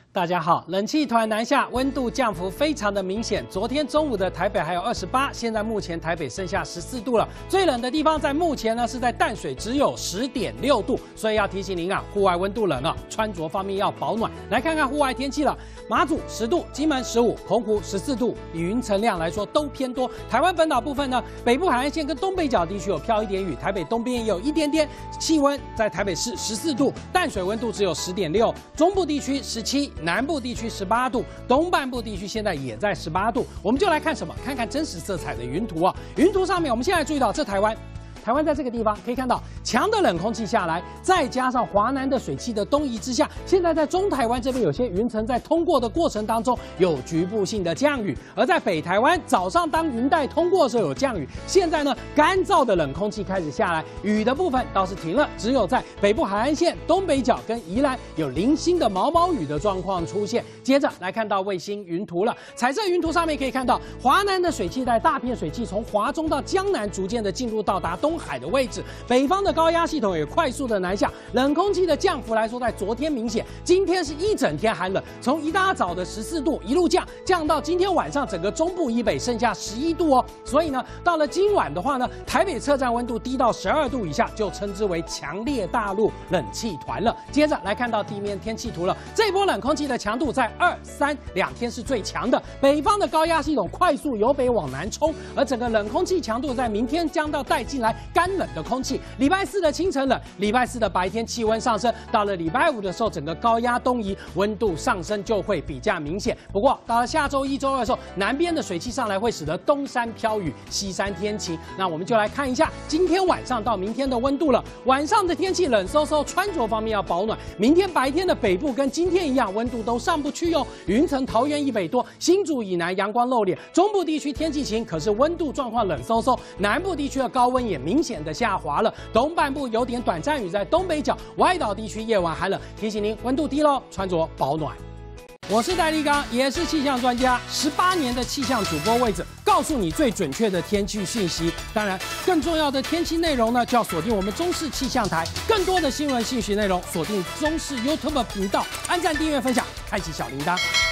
大家好，冷气团南下，温度降幅非常的明显。昨天中午的台北还有28，现在目前台北剩下14度了。最冷的地方在目前呢是在淡水，只有10.6度。所以要提醒您啊，户外温度冷啊，穿着方面要保暖。来看看户外天气了，马祖10度，金门15，澎湖14度。以云层量来说都偏多。台湾本岛部分呢，北部海岸线跟东北角地区有飘一点雨，台北东边也有一点点。气温在台北市14度，淡水温度只有10.6，中部地区17。 南部地区18度，东半部地区现在也在18度。我们就来看什么？看看真实色彩的云图啊。云图上面，我们现在注意到这台湾。 台湾在这个地方可以看到强的冷空气下来，再加上华南的水汽的东移之下，现在在中台湾这边有些云层在通过的过程当中有局部性的降雨，而在北台湾早上当云带通过的时候有降雨，现在呢干燥的冷空气开始下来，雨的部分倒是停了，只有在北部海岸线、东北角跟宜兰有零星的毛毛雨的状况出现。接着来看到卫星云图了，彩色云图上面可以看到华南的水汽带大片水汽从华中到江南逐渐的进入到达东海的位置，北方的高压系统也快速的南下，冷空气的降幅来说，在昨天明显，今天是一整天寒冷，从一大早的14度一路降到今天晚上整个中部以北剩下11度哦。所以呢，到了今晚的话呢，台北车站温度低到12度以下，就称之为强烈大陆冷气团了。接着来看到地面天气图了，这一波冷空气的强度在2、3两天是最强的，北方的高压系统快速由北往南冲，而整个冷空气强度在明天将到带进来干冷的空气，礼拜4的清晨冷，礼拜4的白天气温上升，到了礼拜5的时候，整个高压东移，温度上升就会比较明显。不过到了下周1、周2的时候，南边的水汽上来会使得东山飘雨，西山天晴。那我们就来看一下今天晚上到明天的温度了。晚上的天气冷飕飕，穿着方面要保暖。明天白天的北部跟今天一样，温度都上不去哦。云层桃园以北多，新竹以南阳光露脸，中部地区天气晴，可是温度状况冷飕飕。南部地区的高温也明显的下滑了，东半部有点短暂雨，在东北角外岛地区夜晚寒冷，提醒您温度低喽，穿着保暖。我是戴立刚，也是气象专家，18年的气象主播位置，告诉你最准确的天气讯息。当然，更重要的天气内容呢，就要锁定我们中视气象台。更多的新闻信息内容，锁定中视 YouTube 频道，按赞、订阅、分享，开启小铃铛。